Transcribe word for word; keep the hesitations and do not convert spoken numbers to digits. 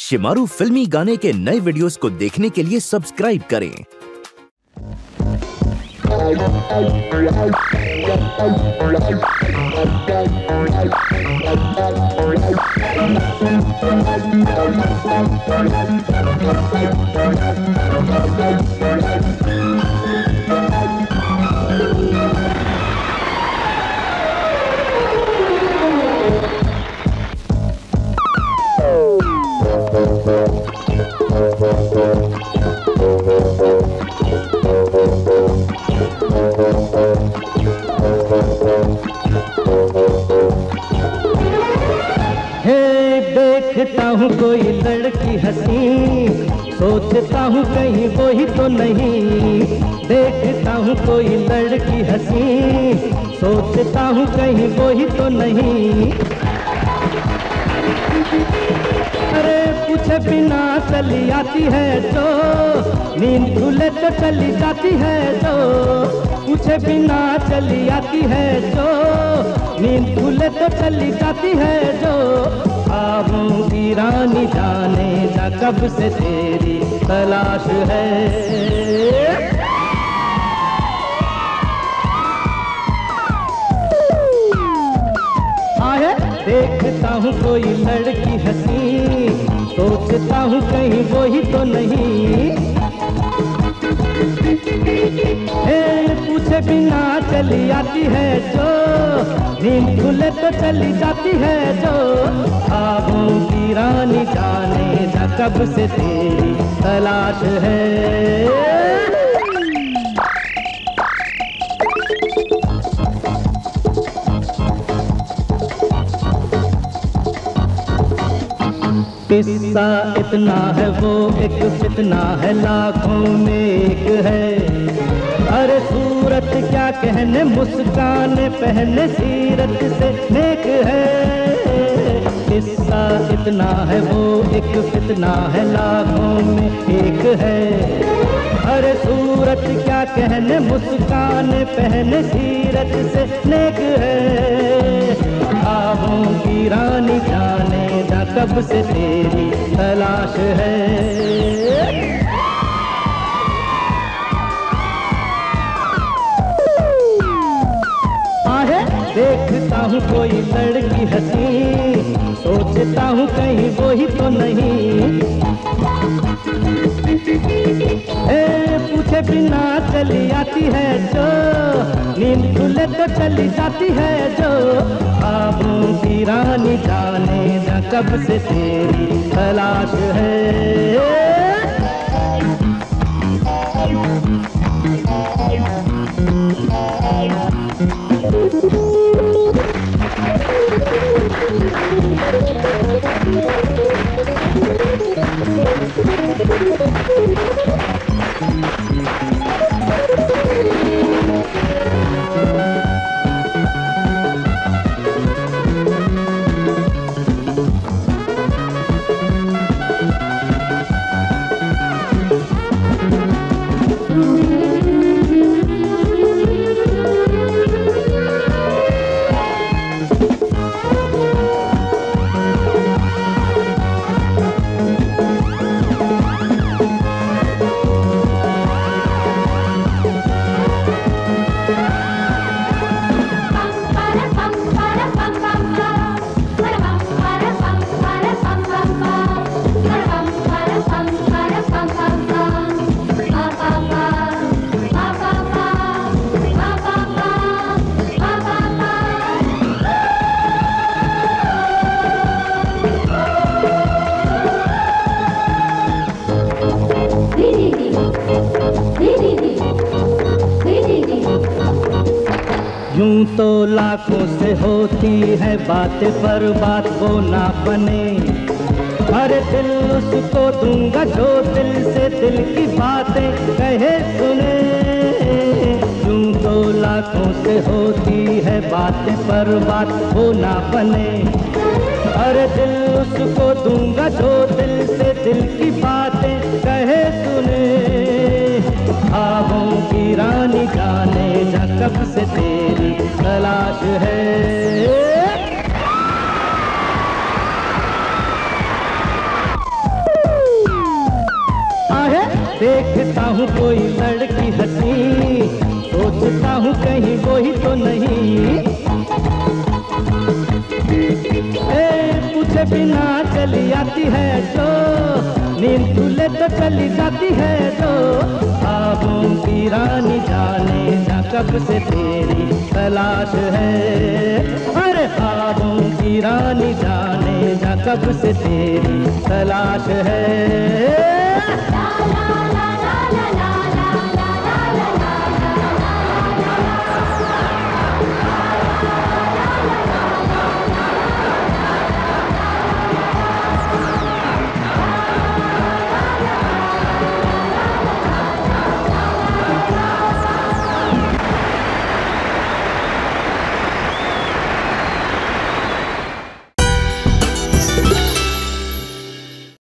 शिमारू फिल्मी गाने के नए वीडियोस को देखने के लिए सब्सक्राइब करें। देखता हूँ कोई लड़की हंसी, सोचता हूँ कहीं वो ही तो नहीं। देखता हूँ कोई लड़की हंसी, सोचता हूँ कहीं वो ही तो नहीं। अरे पूछे बिना चली आती है जो, नींद खुले तो चली जाती है जो। पूछे बिना चली आती है जो, नींद खुले तो चली जाती है जो। ख्वाबों की रानी जाने जा कब से तेरी तलाश है। आए देखता हूँ कोई लड़की हंसी, सोचता हूँ कहीं वो ही तो नहीं। हे पूछे बिना चली आती है जो, नींद खुले तो चली जाती है जो। ख्वाबों की रानी जाने जा कब से तेरी तलाश है। किस्सा इतना है वो एक फितना है, लाखों में एक है। अरे सूरत क्या कहने, मुस्कान पहने सीरत से नेक है। किस्सा इतना है वो एक फितना है, लाखों में एक है। अरे सूरत क्या कहने, मुस्कान पहने सीरत से नेक है। ख्वाबों की रानी जाने जा कब से तेरी तलाश है। आहे देखता हूँ कोई लड़की हंसी, सोचता हूँ कहीं वो ही तो नहीं। ए पूछे बिना चली आती है जो, नींद खुले तो चली जाती है जो। ख्वाबों की रानी जाने जा कब से तेरी तलाश है। यूं तो लाखों से होती है बातें, पर बात वो ना बने। हर दिल उसको दूंगा जो दिल से दिल की बातें कहे सुने। यूं तो लाखों से होती है बातें, पर बात वो ना बने। हर दिल उसको दूंगा जो दिल से दिल की बातें कहे सुने। ख्वाबों की रानी जाने जा कब से तेरी तलाश है। देखता हूँ कोई लड़की हंसी, सोचता हूँ कहीं वो ही तो नहीं। ए, पूछे बिना चली आती है जो, नींद खुले तो चली जाती है जो। ख्वाबों की रानी जाने ना कब से तेरी तलाश है, अरे ख्वाबों की रानी जाने ना कब से तेरी तलाश है।